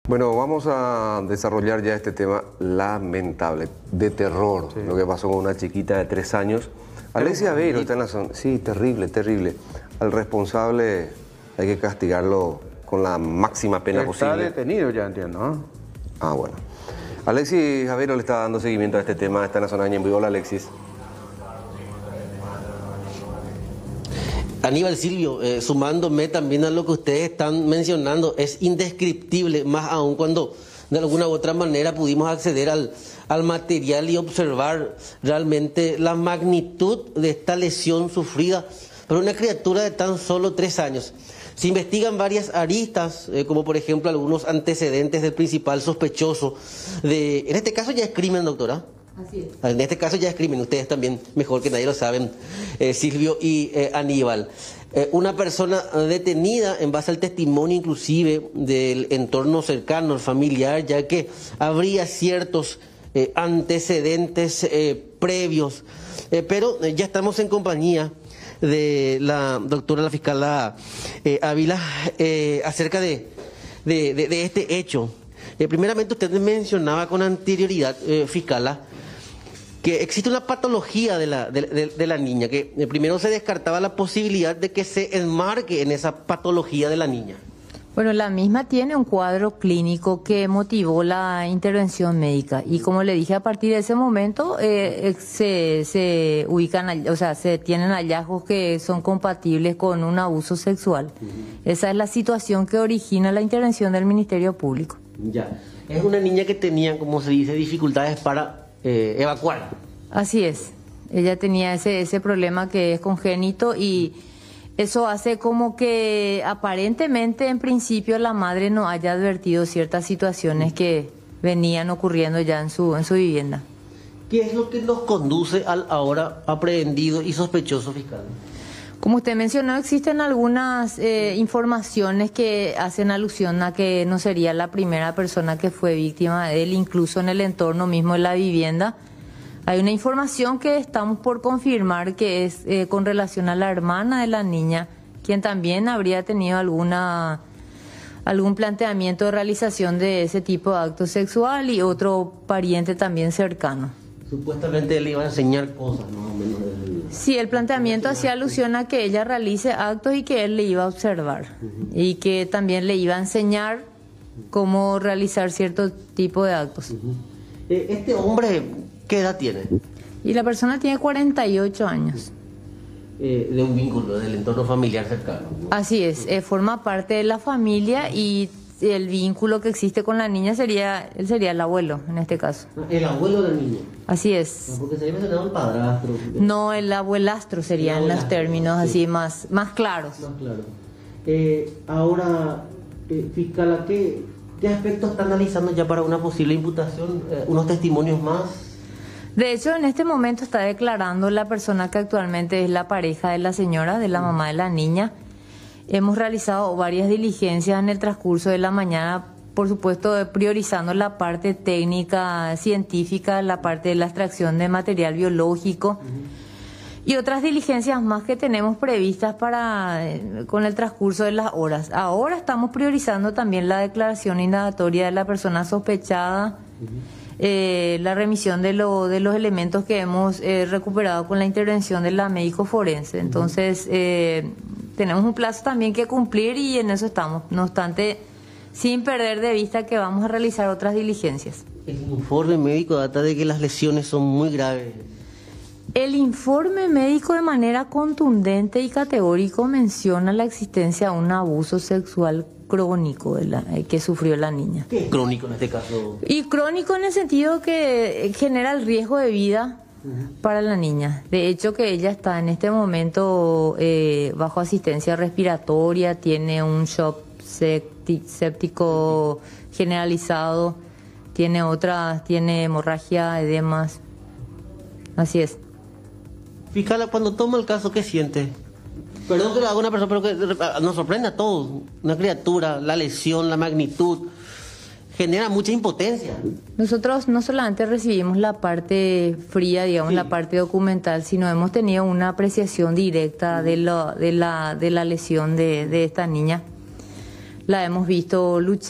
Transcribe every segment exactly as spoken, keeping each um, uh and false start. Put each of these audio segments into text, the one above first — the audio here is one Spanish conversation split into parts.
Bueno, vamos a desarrollar ya este tema lamentable, de terror, sí. Lo que pasó con una chiquita de tres años. Alexis Aveiro está en la zona. Sí, terrible, terrible. Al responsable hay que castigarlo con la máxima pena está posible. Está detenido ya, entiendo, ¿no? Ah, bueno. Alexis Aveiro le está dando seguimiento a este tema, está en la zona de Ñemby. Hola, Alexis. Aníbal, Silvio, eh, sumándome también a lo que ustedes están mencionando, es indescriptible, más aún cuando de alguna u otra manera pudimos acceder al, al material y observar realmente la magnitud de esta lesión sufrida por una criatura de tan solo tres años. Se investigan varias aristas, eh, como por ejemplo algunos antecedentes del principal sospechoso de... En este caso ya es crimen, doctora. Así es. En este caso ya es crimen, ustedes también mejor que nadie lo saben, eh, Silvio y eh, Aníbal. Eh, una persona detenida en base al testimonio inclusive del entorno cercano, familiar, ya que habría ciertos eh, antecedentes eh, previos. Eh, pero eh, ya estamos en compañía de la doctora, la fiscal eh, Ávila, eh, acerca de, de, de, de este hecho. Eh, primeramente usted mencionaba con anterioridad, eh, fiscala, que existe una patología de la, de, de, de la niña, que primero se descartaba la posibilidad de que se enmarque en esa patología de la niña. Bueno, la misma tiene un cuadro clínico que motivó la intervención médica y como le dije, a partir de ese momento eh, se, se ubican, o sea, se tienen hallazgos que son compatibles con un abuso sexual. Uh-huh. Esa es la situación que origina la intervención del Ministerio Público. Ya, es una niña que tenía, como se dice, dificultades para Eh, evacuar. Así es, ella tenía ese, ese problema que es congénito y eso hace como que aparentemente en principio la madre no haya advertido ciertas situaciones que venían ocurriendo ya en su, en su vivienda. ¿Qué es lo que nos conduce al ahora aprehendido y sospechoso fiscal? Como usted mencionó, existen algunas eh, informaciones que hacen alusión a que no sería la primera persona que fue víctima de él, incluso en el entorno mismo de la vivienda. Hay una información que estamos por confirmar que es eh, con relación a la hermana de la niña, quien también habría tenido alguna algún planteamiento de realización de ese tipo de acto sexual y otro pariente también cercano. Supuestamente le iba a enseñar cosas, ¿no? Menos del... Sí, el planteamiento hacía alusión a que ella realice actos y que él le iba a observar. Uh-huh. Y que también le iba a enseñar cómo realizar cierto tipo de actos. Uh-huh. eh, ¿Este hombre qué edad tiene? Y la persona tiene cuarenta y ocho años. Eh, de un vínculo, del entorno familiar cercano, ¿no? Así es, eh, forma parte de la familia y el vínculo que existe con la niña sería, él sería el abuelo en este caso. ¿El abuelo del niño? Así es. No, porque se había mencionado el padrastro. No, el abuelastro sería el abuelastro, en los términos sí. Así más, más claros. Más claro. Eh, ahora, eh, fiscal, ¿qué, ¿qué aspectos está analizando ya para una posible imputación? Eh, ¿Unos testimonios más? De hecho, en este momento está declarando la persona que actualmente es la pareja de la señora, de la mamá de la niña. Hemos realizado varias diligencias en el transcurso de la mañana, por supuesto priorizando la parte técnica, científica, la parte de la extracción de material biológico uh-huh. y otras diligencias más que tenemos previstas para con el transcurso de las horas. Ahora estamos priorizando también la declaración indagatoria de la persona sospechada, uh-huh. eh, la remisión de, lo, de los elementos que hemos eh, recuperado con la intervención de la médico forense. Entonces, eh, tenemos un plazo también que cumplir y en eso estamos. No obstante, sin perder de vista que vamos a realizar otras diligencias. El informe médico data de que las lesiones son muy graves. El informe médico de manera contundente y categórico menciona la existencia de un abuso sexual crónico de la, eh, que sufrió la niña. ¿Qué es crónico en este caso? Y crónico en el sentido que genera el riesgo de vida para la niña. De hecho, que ella está en este momento eh, bajo asistencia respiratoria, tiene un shock séptico generalizado, tiene otras, tiene hemorragia, edemas. Así es. Fiscal, cuando toma el caso, ¿qué siente? Perdón que lo haga una persona, pero que nos sorprende a todos. Una criatura, la lesión, la magnitud, genera mucha impotencia. Nosotros no solamente recibimos la parte fría, digamos, sí. la parte documental, sino hemos tenido una apreciación directa de, lo, de, la, de la lesión de, de esta niña. La hemos visto luchar,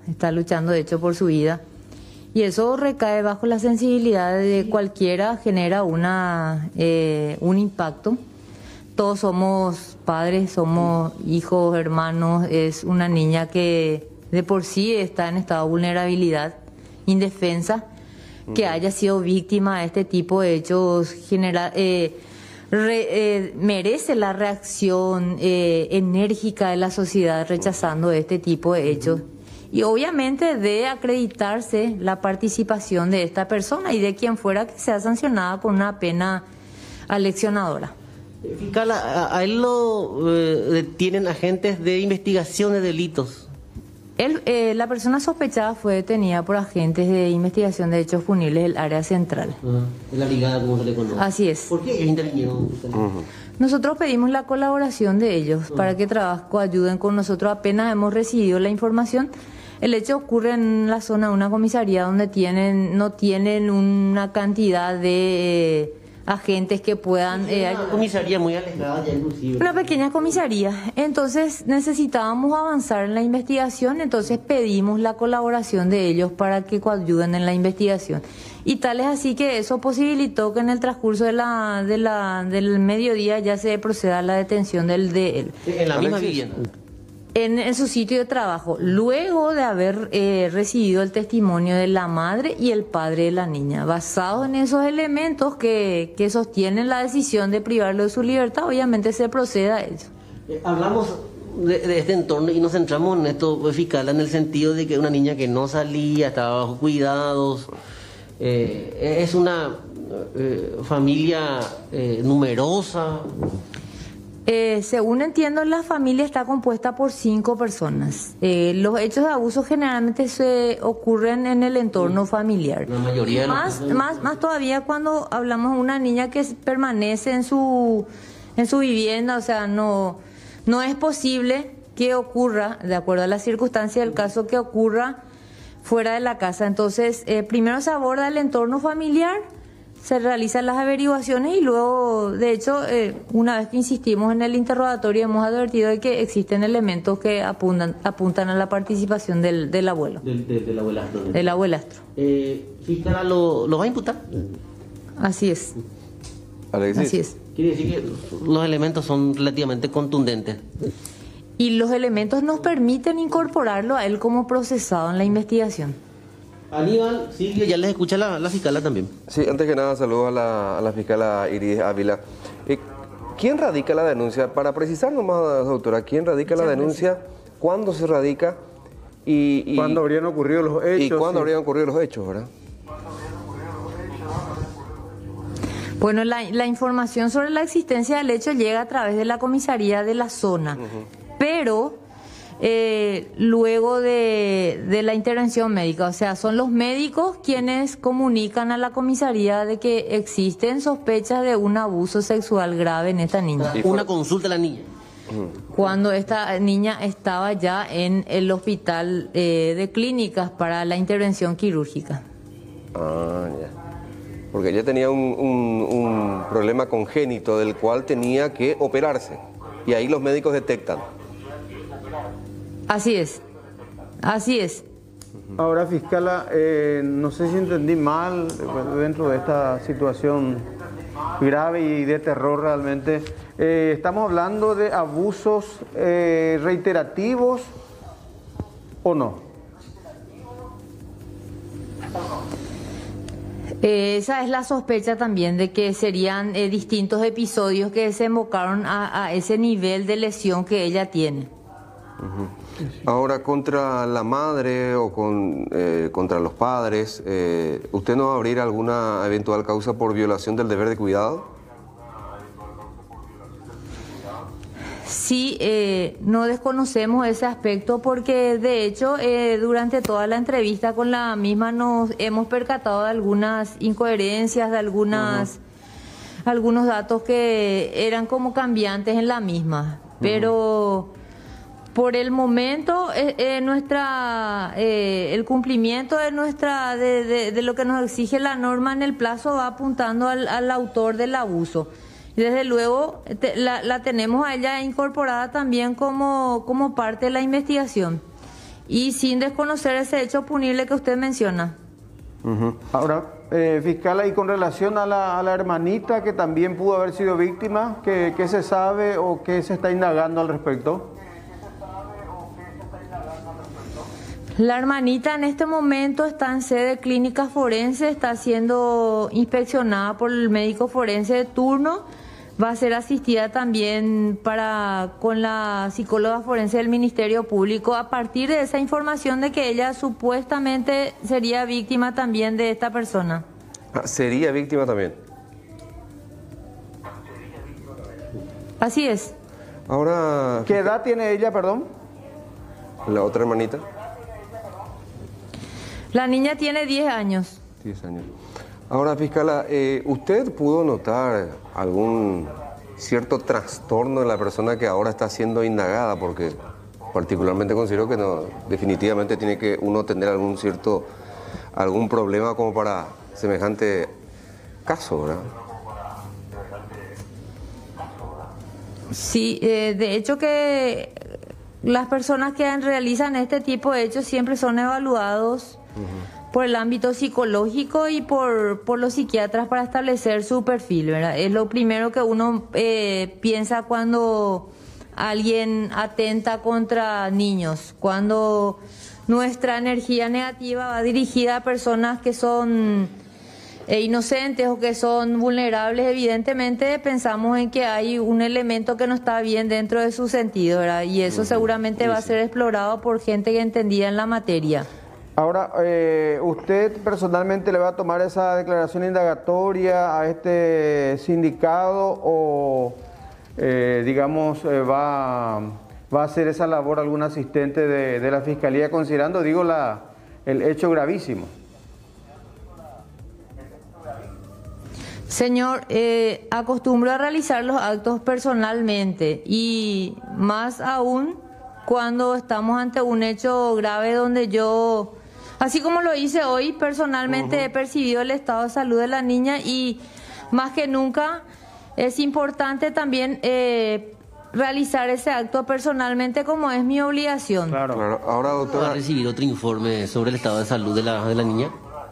está luchando de hecho por su vida. Y eso recae bajo la sensibilidad de cualquiera, genera una, eh, un impacto. Todos somos padres, somos hijos, hermanos. Es una niña que de por sí está en estado de vulnerabilidad, indefensa, que haya sido víctima de este tipo de hechos genera, eh, re, eh, merece la reacción eh, enérgica de la sociedad rechazando este tipo de hechos. Y obviamente debe acreditarse la participación de esta persona y de quien fuera que sea sancionada con una pena aleccionadora. Fiscal, a, a él lo eh, detienen agentes de investigación de delitos. Él, eh, la persona sospechada fue detenida por agentes de investigación de hechos punibles del área central. Uh-huh. En la brigada, como se le conoce. Así es. ¿Por qué ellos intervinieron? Uh-huh. Nosotros pedimos la colaboración de ellos uh-huh. para que trabajo ayuden con nosotros. Apenas hemos recibido la información. El hecho ocurre en la zona de una comisaría donde tienen no tienen una cantidad de eh, agentes que puedan... Eh, una comisaría muy alejada ya inclusive. Una pequeña comisaría. Entonces necesitábamos avanzar en la investigación, entonces pedimos la colaboración de ellos para que coayuden en la investigación. Y tal es así que eso posibilitó que en el transcurso de la, de la, del mediodía ya se proceda a la detención del de él. En la misma vivienda. En, en su sitio de trabajo, luego de haber eh, recibido el testimonio de la madre y el padre de la niña. Basado en esos elementos que, que sostienen la decisión de privarlo de su libertad, obviamente se procede a ello. Eh, hablamos de, de este entorno y nos centramos en esto, fiscal, en el sentido de que una niña que no salía, estaba bajo cuidados, eh, es una eh, familia eh, numerosa. Eh, según entiendo, la familia está compuesta por cinco personas. Eh, los hechos de abuso generalmente se ocurren en el entorno familiar. La mayoría más, no. más, más todavía cuando hablamos de una niña que permanece en su, en su vivienda, o sea, no, no es posible que ocurra, de acuerdo a las circunstancias del caso, que ocurra fuera de la casa. Entonces, eh, primero se aborda el entorno familiar, se realizan las averiguaciones y luego, de hecho, eh, una vez que insistimos en el interrogatorio, hemos advertido de que existen elementos que apuntan, apuntan a la participación del, del abuelo. Del, del, del abuelastro. Del abuelastro. Eh, ¿Fiscal lo, lo va a imputar? Así es. Alexis. Así es. Quiere decir que los elementos son relativamente contundentes. Y los elementos nos permiten incorporarlo a él como procesado en la investigación. Aníbal, Silvia, ya les escucha la, la fiscala también. Sí, antes que nada, saludo a la, a la fiscala Iris Ávila. Eh, ¿Quién radica la denuncia? Para precisar nomás, doctora, ¿quién radica Muchas la denuncia? Gracias. ¿Cuándo se radica? Y, y, ¿Cuándo habrían ocurrido los hechos? ¿Y cuándo sí. habrían ocurrido los hechos, verdad? Bueno, la, la información sobre la existencia del hecho llega a través de la comisaría de la zona, uh-huh. pero... Eh, luego de, de la intervención médica, o sea, son los médicos quienes comunican a la comisaría de que existen sospechas de un abuso sexual grave en esta niña. Una consulta a la niña. Cuando esta niña estaba ya en el hospital eh, de clínicas para la intervención quirúrgica. Ah, ya. Porque ella tenía un, un, un problema congénito del cual tenía que operarse y ahí los médicos detectan. Así es, así es. Ahora, fiscala, eh, no sé si entendí mal dentro de esta situación grave y de terror realmente. Eh, ¿Estamos hablando de abusos eh, reiterativos o no? Eh, esa es la sospecha también de que serían eh, distintos episodios que desembocaron a, a ese nivel de lesión que ella tiene. Uh-huh. Ahora, contra la madre o con, eh, contra los padres, eh, ¿usted no va a abrir alguna eventual causa por violación del deber de cuidado? Sí, eh, no desconocemos ese aspecto porque de hecho eh, durante toda la entrevista con la misma nos hemos percatado de algunas incoherencias, de algunas, uh-huh. algunos datos que eran como cambiantes en la misma, pero... Uh-huh. Por el momento, eh, eh, nuestra, eh, el cumplimiento de nuestra de, de, de lo que nos exige la norma en el plazo va apuntando al, al autor del abuso. Y desde luego te, la, la tenemos a ella incorporada también como, como parte de la investigación. y sin desconocer ese hecho punible que usted menciona. Uh-huh. Ahora, eh, fiscal, y con relación a la, a la hermanita que también pudo haber sido víctima, ¿qué, qué se sabe o qué se está indagando al respecto? La hermanita en este momento está en sede clínica forense, está siendo inspeccionada por el médico forense de turno, va a ser asistida también para, con la psicóloga forense del Ministerio Público a partir de esa información de que ella supuestamente sería víctima también de esta persona. Ah, ¿sería víctima también? Así es. Ahora... ¿Qué edad tiene ella, perdón? ¿La otra hermanita? La niña tiene diez años. diez años. Ahora, fiscala, eh, ¿usted pudo notar algún cierto trastorno en la persona que ahora está siendo indagada? Porque particularmente considero que no, definitivamente tiene que uno tener algún cierto, algún problema como para semejante caso, ¿verdad? Sí, eh, de hecho que las personas que realizan este tipo de hechos siempre son evaluados uh-huh. por el ámbito psicológico y por, por los psiquiatras para establecer su perfil, ¿verdad? Es lo primero que uno eh, piensa cuando alguien atenta contra niños, cuando nuestra energía negativa va dirigida a personas que son eh, inocentes o que son vulnerables. Evidentemente pensamos en que hay un elemento que no está bien dentro de su sentido, ¿verdad? Y eso uh-huh. seguramente sí, va a ser explorado por gente que entendía en la materia. Ahora, eh, ¿usted personalmente le va a tomar esa declaración indagatoria a este sindicado o, eh, digamos, eh, va, va a hacer esa labor algún asistente de, de la Fiscalía, considerando, digo, la, el hecho gravísimo? Señor, eh, acostumbro a realizar los actos personalmente y más aún cuando estamos ante un hecho grave donde yo... Así como lo hice hoy, personalmente uh-huh. he percibido el estado de salud de la niña y más que nunca es importante también eh, realizar ese acto personalmente como es mi obligación. Claro, claro. Ahora, doctora... ¿Va a recibir otro informe sobre el estado de salud de la, de la niña?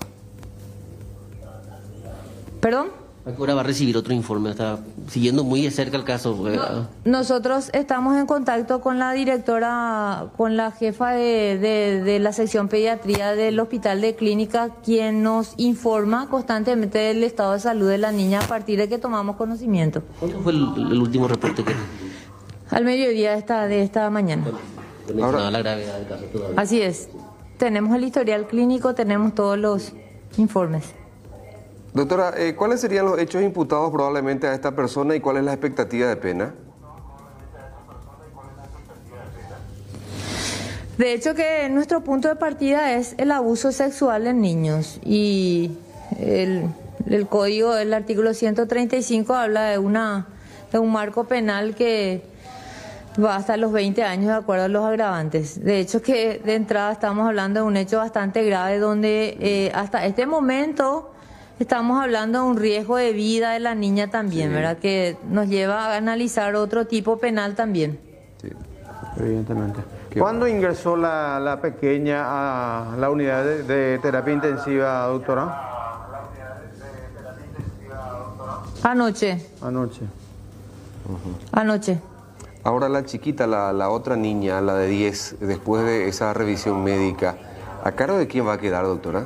¿Perdón? ¿A qué hora va a recibir otro informe? Está siguiendo muy de cerca el caso. No, nosotros estamos en contacto con la directora, con la jefa de, de, de la sección pediatría del Hospital de Clínica, quien nos informa constantemente del estado de salud de la niña a partir de que tomamos conocimiento. ¿Cuándo fue el, el último reporte que...? Al mediodía de esta, de esta mañana. Ahora, la gravedad del caso todavía. Así es. Tenemos el historial clínico, tenemos todos los informes. Doctora, eh, ¿cuáles serían los hechos imputados probablemente a esta persona y cuál es la expectativa de pena? De hecho que nuestro punto de partida es el abuso sexual en niños y el, el código, el artículo ciento treinta y cinco habla de, una, de un marco penal que va hasta los veinte años de acuerdo a los agravantes. De hecho que de entrada estamos hablando de un hecho bastante grave donde eh, hasta este momento... Estamos hablando de un riesgo de vida de la niña también, sí. ¿verdad? Que nos lleva a analizar otro tipo penal también. Sí, evidentemente. ¿Cuándo ingresó la, la pequeña a la unidad de, de terapia intensiva, doctora? Anoche. Anoche. Uh-huh. Anoche. Ahora la chiquita, la, la otra niña, la de diez, después de esa revisión médica, ¿a cargo de quién va a quedar, doctora?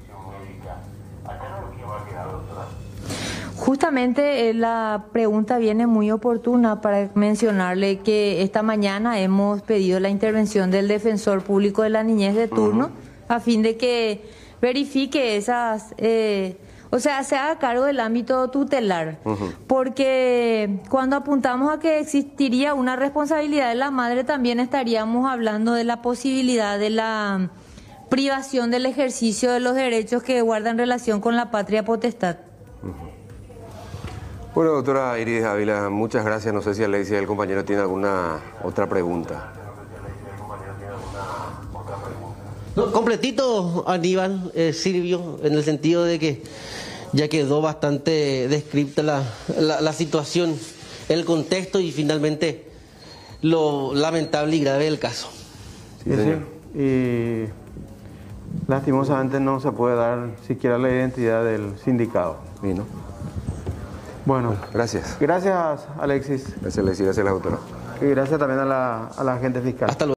Justamente eh, la pregunta viene muy oportuna para mencionarle que esta mañana hemos pedido la intervención del defensor público de la niñez de turno uh-huh. a fin de que verifique esas, eh, o sea, se haga cargo del ámbito tutelar, uh-huh. porque cuando apuntamos a que existiría una responsabilidad de la madre también estaríamos hablando de la posibilidad de la privación del ejercicio de los derechos que guardan relación con la patria potestad. Uh-huh. Bueno, doctora Iris Ávila, muchas gracias. No sé si Alexia y el compañero tiene alguna otra pregunta. No, completito, Aníbal, eh, Silvio, en el sentido de que ya quedó bastante descripta la, la, la situación, el contexto y finalmente lo lamentable y grave del caso. Sí, sí. y lastimosamente no se puede dar siquiera la identidad del sindicado. Y no. Bueno, Gracias. gracias Alexis Gracias, Alexis. Gracias a la autora. y gracias también a la, a la agente fiscal. Hasta luego.